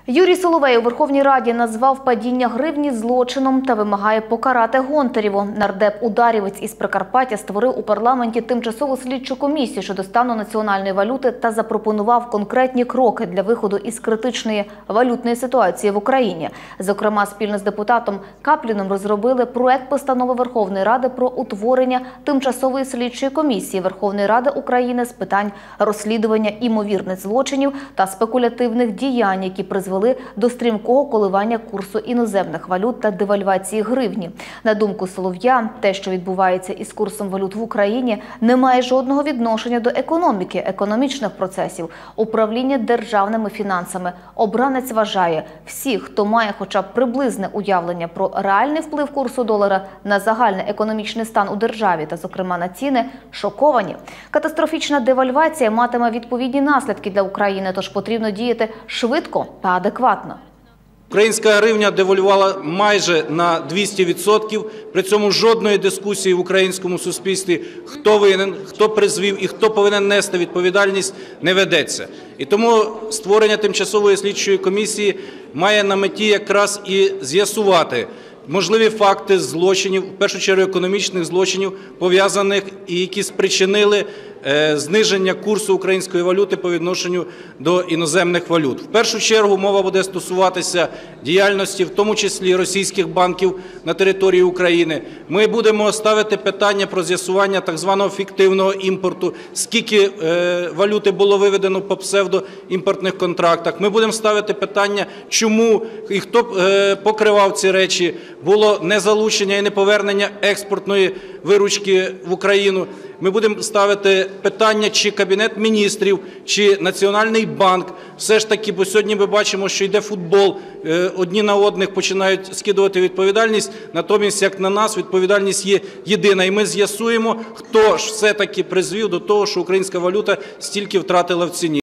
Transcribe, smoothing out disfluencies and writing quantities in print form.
Юрій Соловей у Верховній Раді назвав падіння гривні злочином та вимагає покарати Гонтарєву. Нардеп Ударівець із Прикарпаття створив у парламенті тимчасову слідчу комісію щодо стану національної валюти та запропонував конкретні кроки для виходу із критичної валютної ситуації в Україні. Зокрема, спільно з депутатом Капліном розробили проект постанови Верховної Ради про утворення тимчасової слідчої комісії Верховної Ради України з питань розслідування імовірних злочинів та спекулятивних діянь, які призвели до стрімкого коливання курсу іноземних валют та девальвації гривні. На думку Солов'я, те, що відбувається із курсом валют в Україні, не має жодного відношення до економіки, економічних процесів, управління державними фінансами. Обранець вважає, всі, хто має хоча б приблизне уявлення про реальний вплив курсу долара на загальний економічний стан у державі та, зокрема, на ціни, шоковані. Катастрофічна девальвація матиме відповідні наслідки для України, тож потрібно діяти швидко та адекватно. Українська гривня девальвувала майже на 200%, при цьому жодної дискусії в українському суспільстві, хто винен, хто призвів і хто повинен нести відповідальність, не ведеться. І тому створення тимчасової слідчої комісії має на меті якраз і з'ясувати можливі факти злочинів, в першу чергу економічних злочинів, пов'язаних і які спричинили зниження курсу української валюти по відношенню до іноземних валют. В першу чергу мова буде стосуватися діяльності, в тому числі російських банків на території України. Ми будемо ставити питання про з'ясування так званого фіктивного імпорту, скільки валюти було виведено по псевдоімпортних контрактах. Ми будемо ставити питання, чому і хто покривав ці речі, було незалучення і неповернення експортної виручки в Україну. Ми будемо ставити питання, чи Кабінет Міністрів, чи Національний банк все ж таки, бо сьогодні ми бачимо, що йде футбол, одні на одних починають скидувати відповідальність, натомість, як на нас, відповідальність є єдина. І ми з'ясуємо, хто ж все-таки призвів до того, що українська валюта стільки втратила в ціні.